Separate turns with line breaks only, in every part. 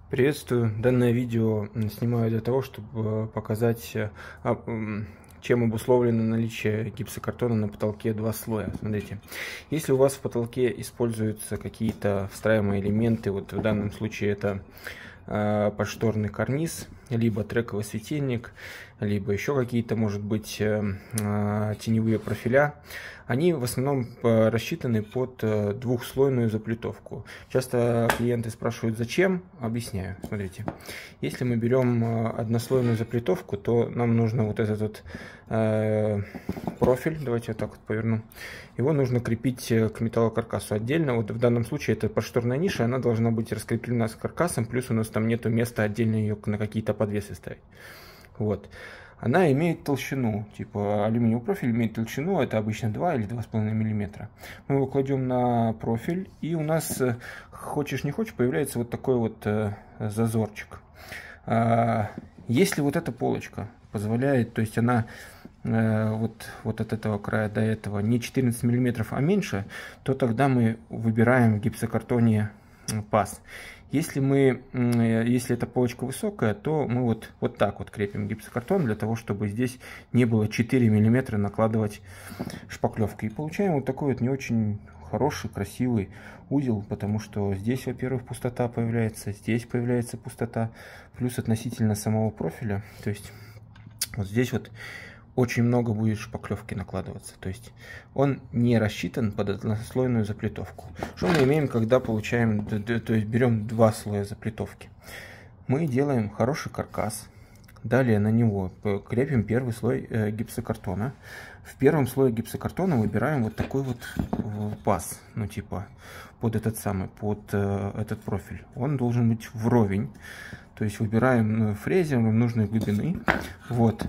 Приветствую! Данное видео снимаю для того, чтобы показать, чем обусловлено наличие гипсокартона на потолке два слоя. Смотрите, если у вас в потолке используются какие-то встраиваемые элементы, вот в данном случае это подшторный карниз, либо трековый светильник, либо еще какие-то, может быть, теневые профиля, они в основном рассчитаны под двухслойную заплитовку. Часто клиенты спрашивают, зачем? Объясняю. Смотрите, если мы берем однослойную заплитовку, то нам нужно вот этот вот профиль, давайте вот так вот поверну, его нужно крепить к металлокаркасу отдельно. Вот в данном случае это подшторная ниша, она должна быть раскреплена с каркасом, плюс у нас там нету места отдельно ее на какие-то подвесы ставить. Вот. Она имеет толщину, типа алюминиевый профиль имеет толщину, это обычно 2 или 2,5 мм. Мы его кладем на профиль, и у нас, хочешь не хочешь, появляется вот такой вот зазорчик. Если вот эта полочка позволяет, то есть она вот от этого края до этого не 14 мм, а меньше, то тогда мы выбираем в гипсокартоне паз. Если эта полочка высокая, то мы вот так вот крепим гипсокартон, для того, чтобы здесь не было 4 мм накладывать шпаклевкой. И получаем вот такой вот не очень хороший, красивый узел, потому что здесь, во-первых, пустота появляется, здесь появляется пустота, плюс относительно самого профиля, то есть вот здесь вот очень много будет шпаклевки накладываться. То есть он не рассчитан под однослойную заплитовку. Что мы имеем, когда получаем, то есть берем два слоя заплитовки? Мы делаем хороший каркас. Далее на него крепим первый слой гипсокартона. В первом слое гипсокартона выбираем вот такой вот паз, ну типа под этот профиль. Он должен быть вровень. То есть выбираем фрезером нужной глубины. Вот.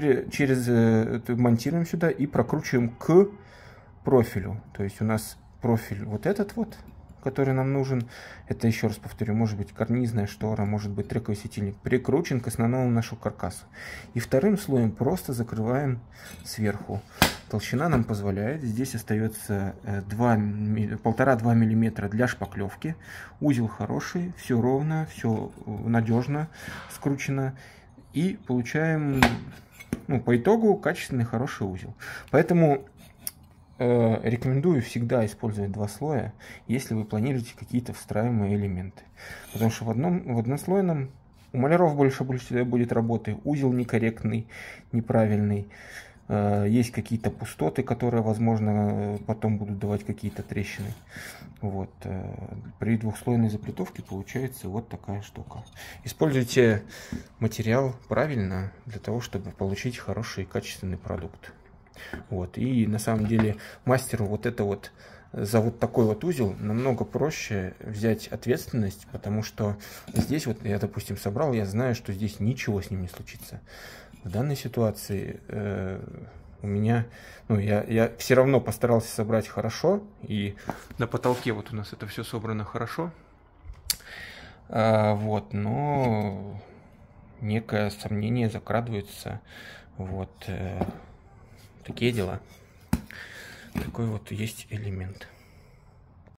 Монтируем сюда и прокручиваем к профилю. То есть у нас профиль вот этот вот, который нам нужен. Это, еще раз повторю, может быть карнизная штора, может быть трековый светильник. Прикручен к основному нашему каркасу. И вторым слоем просто закрываем сверху. Толщина нам позволяет. Здесь остается 1,5-2 мм для шпаклевки. Узел хороший, все ровно, все надежно скручено. И получаем, по итогу, качественный, хороший узел. Поэтому рекомендую всегда использовать два слоя, если вы планируете какие-то встраиваемые элементы. Потому что в однослойном у маляров больше будет работы, узел некорректный, неправильный. Есть какие-то пустоты, которые, возможно, потом будут давать какие-то трещины. Вот. При двухслойной заплитовке получается вот такая штука. Используйте материал правильно для того, чтобы получить хороший и качественный продукт. Вот. И на самом деле мастеру за вот такой вот узел намного проще взять ответственность, потому что здесь вот я, допустим, собрал, я знаю, что здесь ничего с ним не случится. В данной ситуации у меня, я все равно постарался собрать хорошо, и на потолке вот у нас это все собрано хорошо, но некое сомнение закрадывается, такие дела. Такой вот есть элемент.